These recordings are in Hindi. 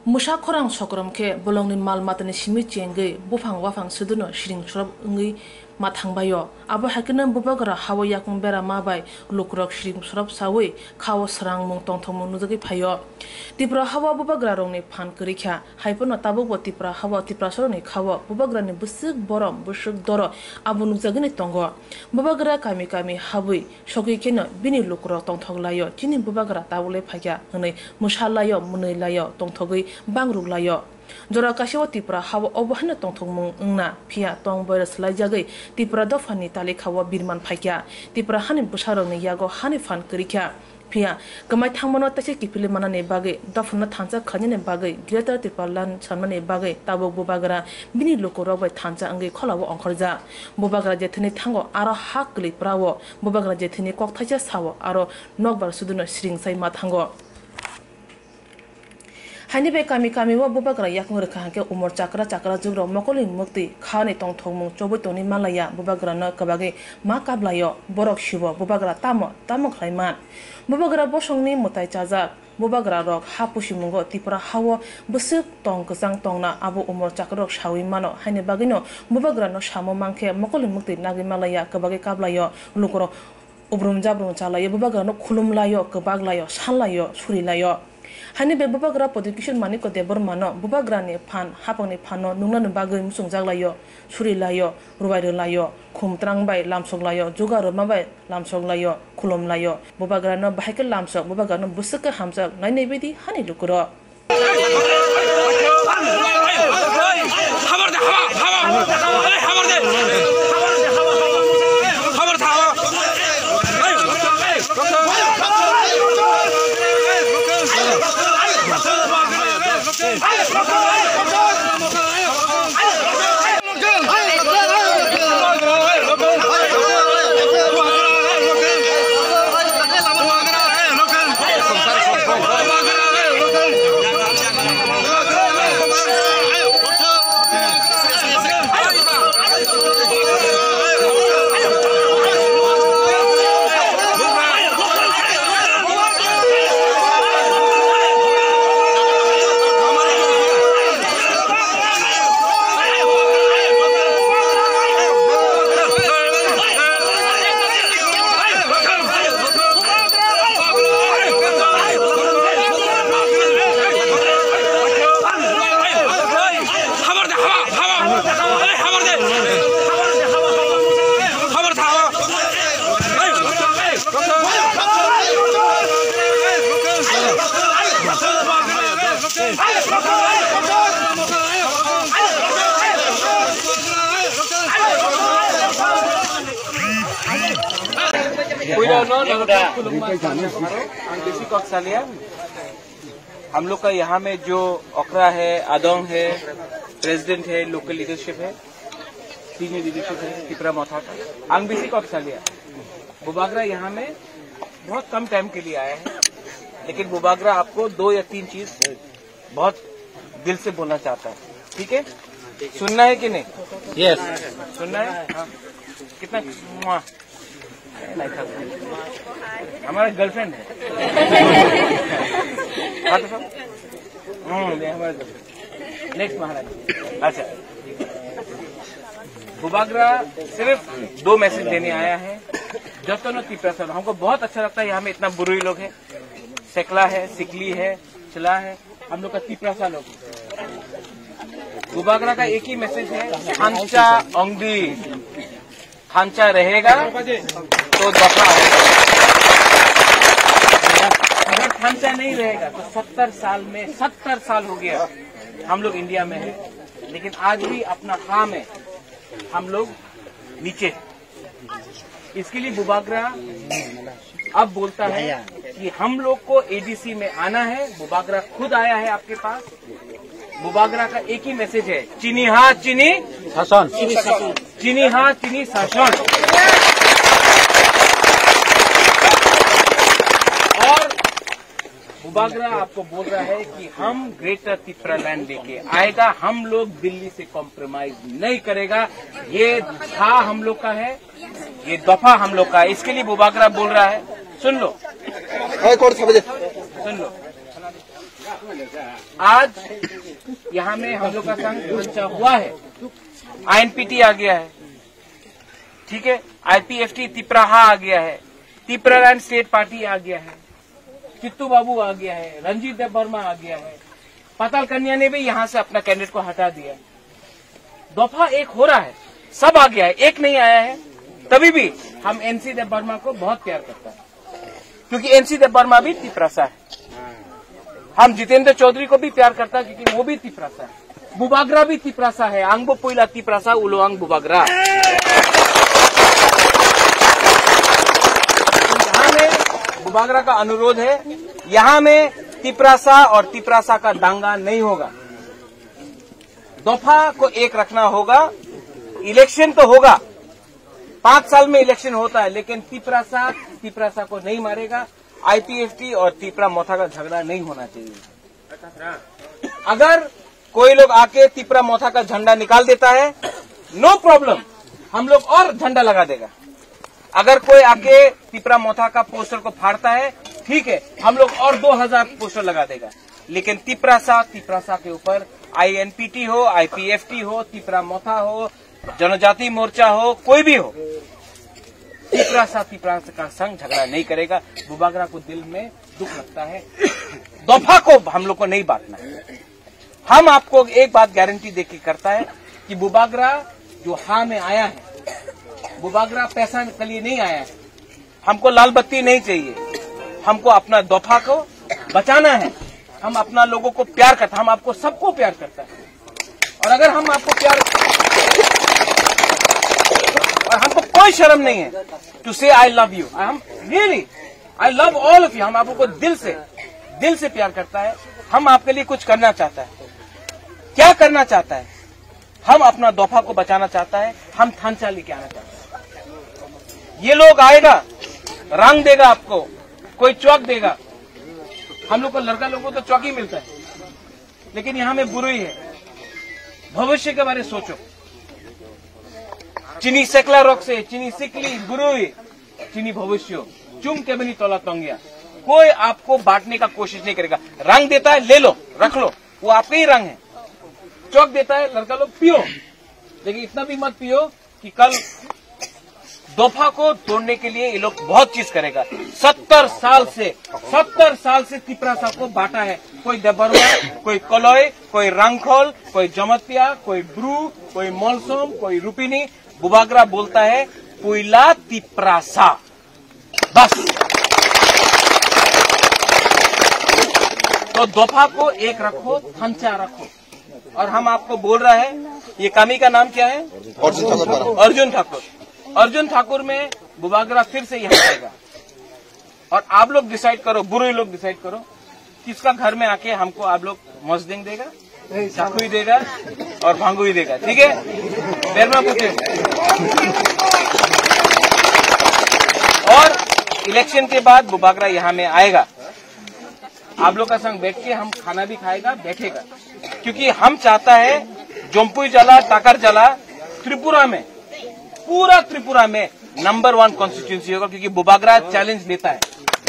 Musa korang sokrom ke bolong ni mal matani simi cengge bufang wafang seduno shiring surab ngi mathang bayo abo hakena bubagra hawa yakung bera mabai lukrok shiring surab sawi khawo sarang mung tong thong mung nuzagi phayo tipra hawa bubagra rong ni phan kurikha haipono tabuk tipra hawa tipra soro ni khawo bubagra ni busuk borom busuk doro abo nuzagi ni tongo bubagra kami kami hawi shoki kena bini lukrok tong thog layo chini bubagra tabule phagya hne musa layo munai layo tong thogi bangruk layo jora kashiwa tipra hawa obahna tongthongmung ngna phia tong virus laijagai tipra dofani tali khawa birman phaikya tipra hanin busarong ni yago hani fan kurikya phia kamai thangmono tase kipile manane bagai dofna thancha khanyane bagai greater tipalan sanmane bagai tabok bubagra bini lokoro bai thancha angai kholawo ongkhorja bubagra jethini thango aro hakli prawo bubagra jethini kokthacha sawo aro nokbar suduna sringsai ma thango Hanibe kami wa bubagra yakung rekha ke umor chakra jugro mokoli mukti khani tong thongmung chobo toni malaya bubagra na kabage ma kablayo borok shibo bubagra tamo khlaiman bubagra bosongni mutai chaja bubagra rok hapusimungo tipra hawo busuk tong ksang tongna abo umor chakrok shawi mano hani bagino bubagra no samo mangke mokoli mukti nagi malaya kabage kablayo lukoro ubrum jabrum chalayo bubagra no khulumlayo kabaglayo sanlayo surilayo Hani be bubagra production mani ko debor mano bubagra ni phan hapang ni phano nungna no bagai musung jaglayo suri layo rubai layo khumtrang bai lamsok layo juga roma bai lamsok layo khulom layo bubagra no bahaikel lamsok bubagra no busaka hamsak nai nei bedi hani lukuro हम लोग का यहाँ में जो ओकरा है आदोंग है प्रेसिडेंट है लोकल लीडरशिप है सीनियर लीडरशिप है तिपरा मोथा का आंगबीसी को लिया बुबागरा यहाँ में बहुत कम टाइम के लिए आया है लेकिन बुबागरा आपको 2 या 3 चीज बहुत दिल से बोलना चाहता है ठीक है सुनना है कि नहीं यस सुनना है हाँ। कितना हमारा गर्लफ्रेंड है नेक्स्ट महाराज अच्छा बुबागरा सिर्फ 2 मैसेज देने आया है जतनो तिपरा हमको बहुत अच्छा लगता है यहाँ में इतना बुरुई लोग हैं सेकला है सिकली है चला है हम लोग का तिपरा लोग बुबागरा का एक ही मैसेज है खांचा ओंगदी खांचा रहेगा तो दफा होगा अगर खांचा नहीं रहेगा तो 70 साल हो गया हम लोग इंडिया में है लेकिन आज भी अपना खां में हम लोग नीचे इसके लिए बुबागरा अब बोलता है कि हम लोग को एडीसी में आना है बुबागरा खुद आया है आपके पास बुबागरा का एक ही मैसेज है चीनी हाँ चीनी शासन चीनी हाँ चीनी शासन और बुबागरा आपको बोल रहा है कि हम ग्रेटर तिपरा लैंड लेके आएगा हम लोग दिल्ली से कॉम्प्रोमाइज नहीं करेगा ये था हम लोग का है ये दफा हम लोग का है इसके लिए बुबागरा बोल रहा है सुन लो सुन लो आज यहाँ में हम लोग का संघ मंचा हुआ है, INPT आ गया है, ठीक है, IPFT तिपराहा आ गया है, तिपरालैंड स्टेट पार्टी आ गया है, चित्तू बाबू आ गया है, रंजीत देव वर्मा आ गया है, पाताल कन्या ने भी यहाँ से अपना कैंडिडेट को हटा दिया। दफा एक हो रहा है, सब आ गया है, एक नहीं आया है। तभी भी हम NC देव वर्मा को बहुत प्यार करता है, क्योंकि NC देव वर्मा भी तिपरासा है। हम जितेंद्र चौधरी को भी प्यार करता है, क्योंकि वो भी तिपरासा है। बुबागरा भी तिपरासा है, आंगबो पोइला तिपरासा उलोआंग बुबागरा। यहाँ में बुबागरा का अनुरोध है, यहाँ में तिपरासा और तिपरासा का दांगा नहीं होगा। दफा को एक रखना होगा। इलेक्शन तो होगा, 5 साल में इलेक्शन होता है, लेकिन तिपरासा को नहीं मारेगा। IPFT और तिपरा मोथा का झगड़ा नहीं होना चाहिए। अगर कोई लोग आके तिपरा मोथा का झंडा निकाल देता है, नो प्रॉब्लम, हम लोग और झंडा लगा देगा। अगर कोई आके तिपरा मोथा का पोस्टर को फाड़ता है, ठीक है, हम लोग और 2000 पोस्टर लगा देगा। लेकिन तिपरासा के ऊपर INPT हो, IPFT हो, तिपरा मोथा हो, जनजाति मोर्चा हो, कोई भी हो, तिपरासा का संघ झगड़ा नहीं करेगा। बुबागरा को दिल में दुख लगता है, दफा को हम लोग को नहीं बांटना है। हम आपको एक बात गारंटी देके करता है कि बुबागरा जो हाँ में आया है, बुबागरा पैसा के लिए नहीं आया है। हमको लाल बत्ती नहीं चाहिए, हमको अपना दफा को बचाना है। हम अपना लोगों को प्यार करता है, हम आपको सबको प्यार करता है। और अगर हम आपको प्यार, और हमको कोई शर्म नहीं है to say I love you, हम really I love all of you. हम आपको दिल से प्यार करता है। हम आपके लिए कुछ करना चाहता है। क्या करना चाहता है? हम अपना दफा को बचाना चाहता है। हम थानचा लेके आना चाहते हैं। ये लोग आएगा, रंग देगा आपको, कोई चौक देगा। हम लोग को लड़का लोगों को तो चौक ही मिलता है, लेकिन यहाँ में बुराई है। भविष्य के बारे में सोचो। चीनी सेकला रोक से चीनी सिकली बुरुई चीनी भविष्य चुम के बनी तोला तंगिया। कोई आपको बांटने का कोशिश नहीं करेगा। रंग देता है, ले लो, रख लो, वो आपका ही रंग है। चौक देता है, लड़का लोग पियो, लेकिन इतना भी मत पियो कि कल दफा को तोड़ने के लिए ये लोग बहुत चीज करेगा। 70 साल से तिपरासा को बांटा है। कोई देबरमा, कोई कलय, कोई रंगखोल, कोई जमतिया, कोई ब्रू, कोई मलसोम, कोई रूपिनी। बुबागरा बोलता है पुइला तिपरासा, बस। तो दफा को एक रखो, थमचा रखो। और हम आपको बोल रहा है, ये कामी का नाम क्या है? अर्जुन ठाकुर। अर्जुन ठाकुर में बुबागरा फिर से यहाँ आएगा। और आप लोग डिसाइड करो, बुरे लोग डिसाइड करो, किसका घर में आके हमको आप लोग मस्दिंग देगा, चाकू देगा और भांगू ही देगा, ठीक है? बेरमा पूछे। और इलेक्शन के बाद बुबागरा यहाँ में आएगा। आप लोग का संग बैठ के हम खाना भी खाएगा, बैठेगा, क्योंकि हम चाहता है जोमपुई जला, टाकर जला, त्रिपुरा में, पूरा त्रिपुरा में नंबर 1 कॉन्स्टिट्यूंसी होगा, क्योंकि बुबागरा चैलेंज लेता है।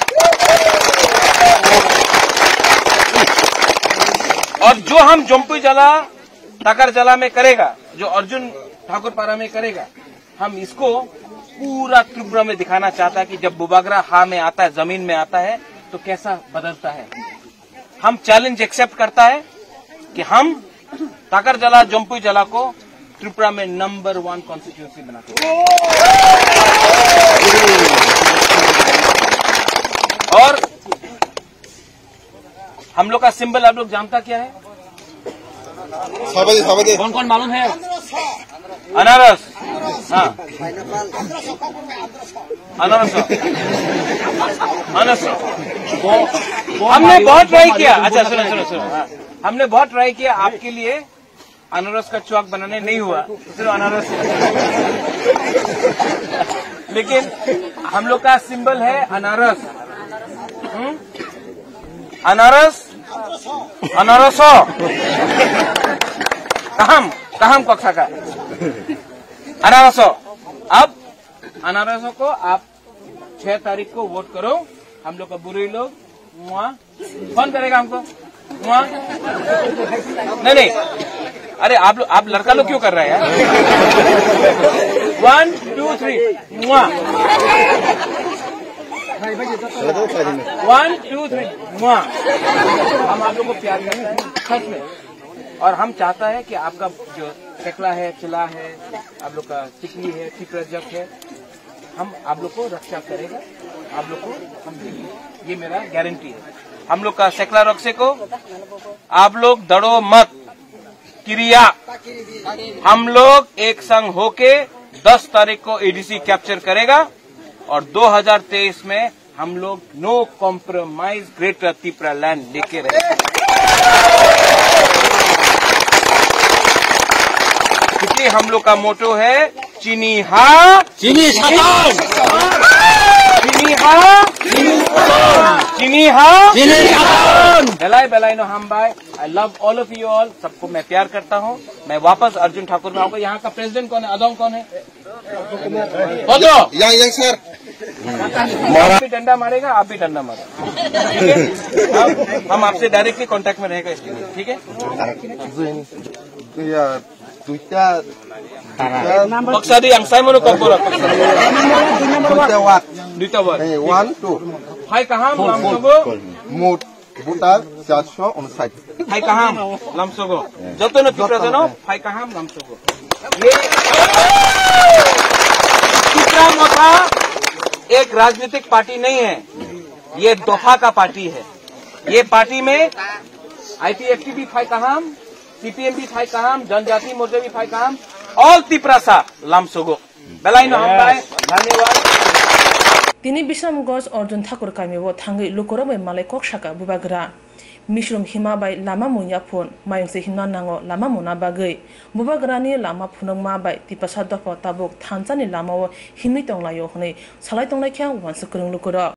और जो हम जोमपुई जला, टाकर जला में करेगा, जो अर्जुन ठाकुर पारा में करेगा, हम इसको पूरा त्रिपुरा में दिखाना चाहता है कि जब बुबागरा हाँ में आता है, जमीन में आता है, तो कैसा बदलता है। हम चैलेंज एक्सेप्ट करता है कि हम टाकर जला, जोमपुई जला को त्रिपुरा में नंबर 1 कॉन्स्टिट्यूंसी बनाते हैं। और हम लोग का सिंबल आप लोग जानता क्या है? कौन कौन मालूम है? अनारस। हाँ, अनारस। हमने बहुत ट्राई किया। अच्छा सुनो। हाँ, हमने बहुत ट्राई किया आपके लिए। अनारस का चौक बनाने नहीं हुआ, सिर्फ अनारस। लेकिन हम लोग का सिंबल है अनारस। अनारसो कहम कक्षा का अनारसो। अब अनारसो को आप 6 तारीख को वोट करो। हम लोग का बुरे लोग वहाँ फोन करेगा हमको, नहीं, अरे आप लड़का लोग क्यों कर रहे हैं यार? 1 2 3 1 2 3 हम आप लोग को प्यार करते हैं सच में, और हम चाहता है कि आपका जो चकला है, चिला है, आप लोग का चिकनी है, चिकरजक है, हम आप लोग को रक्षा करेगा, आप लोग को हम देंगे, ये मेरा गारंटी है। हम लोग का सेकला रक्से को आप लोग डरो मत, क्रिया हम लोग एक संग होके 10 तारीख को एडीसी कैप्चर करेगा और 2023 में हम लोग no compromise greater Tripura land लेके रहेंगे। इसलिए हम लोग का मोटो है चीनी हा चीनी शतान, चीनी हा चीनी हा बेलाई बेलाई नो हम भाई। I love all of you all, सबको मैं प्यार करता हूँ। मैं वापस अर्जुन ठाकुर में आऊंगा। यहाँ का प्रेसिडेंट कौन है, अदौंग कौन है? यंग सर, आप भी डंडा मारेगा, आप भी डंडा मारेगा, ठीक है? हम आपसे डायरेक्टली कांटेक्ट में रहेगा इसके लिए, ठीक है? Paksadi yang saya mau kompor. Duita wat. 1 2 Hai kaham lamsogo. Mut buta 459. Hai kaham lamsogo. Joto no Tripura jano hai kaham lamsogo. ये Tripura मोथा एक राजनीतिक पार्टी नहीं है, ये दोफा का पार्टी है। ये पार्टी में IPFT भी फाई kaham, CPM भी फाई kaham, जनजाति मोर्चा भी फाई kaham, ऑल त्रिपुरा सा लामसोगो बेलाई नो हम बाय। धन्यवाद। Tini Bisam Gos Arjun Thakur Kamiwo Tangi Lukorobe Malekok Shaka Bubagra Mishrum Hima by Lama Munyapon, Mayose Hinanango, Lama Munabagay, Bubagrani, Lama Punoma by Tipasada for Tabuk, Tanzani Lamo, Himitong Layone, Salatong Lakan, once a Lukura.